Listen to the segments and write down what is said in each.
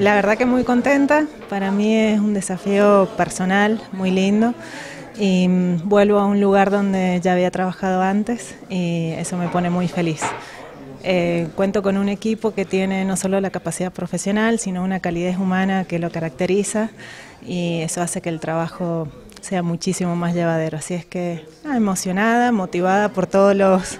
La verdad que muy contenta, para mí es un desafío personal muy lindo y vuelvo a un lugar donde ya había trabajado antes y eso me pone muy feliz. Cuento con un equipo que tiene no solo la capacidad profesional, sino una calidez humana que lo caracteriza y eso hace que el trabajo sea muchísimo más llevadero. Así es que emocionada, motivada por todos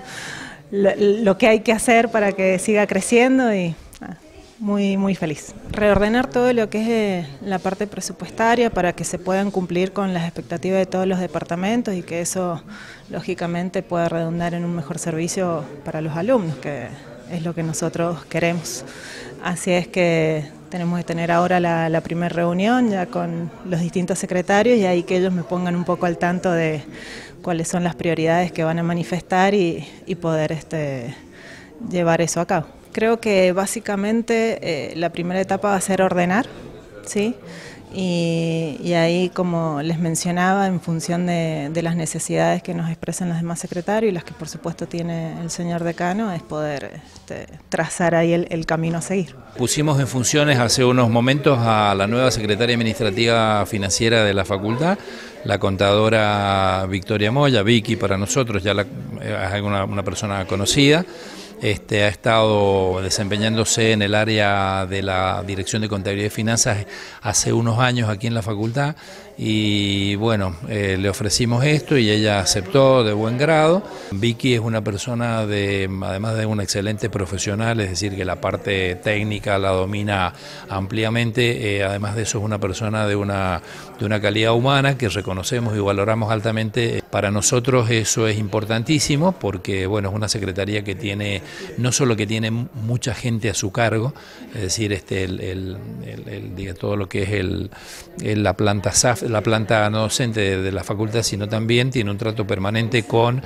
lo que hay que hacer para que siga creciendo y muy feliz. Reordenar todo lo que es la parte presupuestaria para que se puedan cumplir con las expectativas de todos los departamentos y que eso lógicamente pueda redundar en un mejor servicio para los alumnos, que es lo que nosotros queremos. Así es que tenemos que tener ahora la primera reunión ya con los distintos secretarios y ahí que ellos me pongan un poco al tanto de cuáles son las prioridades que van a manifestar y poder llevar eso a cabo. Creo que básicamente la primera etapa va a ser ordenar, ¿sí? Y ahí, como les mencionaba, en función de las necesidades que nos expresan los demás secretarios y las que por supuesto tiene el señor decano, es poder trazar ahí el camino a seguir. Pusimos en funciones hace unos momentos a la nueva secretaria administrativa financiera de la facultad, la contadora Victoria Moya, Vicky para nosotros, ya es una persona conocida. Ha estado desempeñándose en el área de la Dirección de Contabilidad y Finanzas hace unos años aquí en la facultad y bueno, le ofrecimos esto y ella aceptó de buen grado. Vicky es una persona además de una excelente profesional, es decir, que la parte técnica la domina ampliamente, además de eso es una persona de una calidad humana que reconocemos y valoramos altamente. Para nosotros eso es importantísimo porque bueno, es una secretaría que tiene, no solo que tiene mucha gente a su cargo, es decir, todo lo que es la planta SAF, la planta no docente de la facultad, sino también tiene un trato permanente con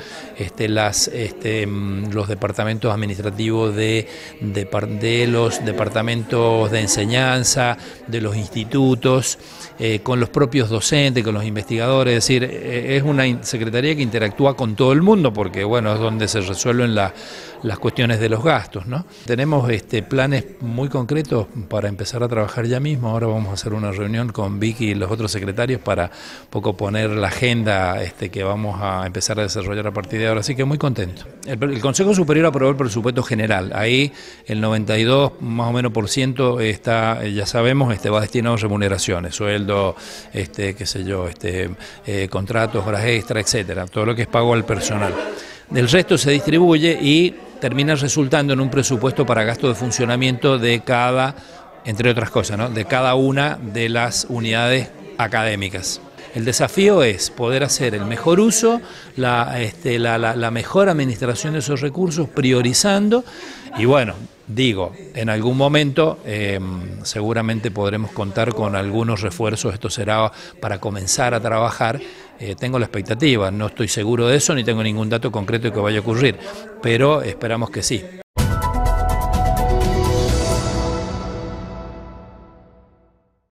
los departamentos administrativos de los departamentos de enseñanza, de los institutos, con los propios docentes, con los investigadores, es decir, es una secretaría que interactúa con todo el mundo porque bueno, es donde se resuelven las cuestiones de los gastos, ¿no? Tenemos planes muy concretos para empezar a trabajar ya mismo. Ahora vamos a hacer una reunión con Vicky y los otros secretarios para poco poner la agenda que vamos a empezar a desarrollar a partir de ahora, así que muy contento. El Consejo Superior aprobó el presupuesto general, ahí el 92 más o menos por ciento está, ya sabemos, va destinado a remuneraciones, sueldo, qué sé yo, contratos, horas extra, etcétera, todo lo que es pago al personal. Del resto se distribuye y termina resultando en un presupuesto para gasto de funcionamiento de entre otras cosas, ¿no?, de cada una de las unidades académicas. El desafío es poder hacer el mejor uso, la mejor administración de esos recursos, priorizando y bueno, digo, en algún momento seguramente podremos contar con algunos refuerzos, esto será para comenzar a trabajar, tengo la expectativa, no estoy seguro de eso ni tengo ningún dato concreto de que vaya a ocurrir, pero esperamos que sí.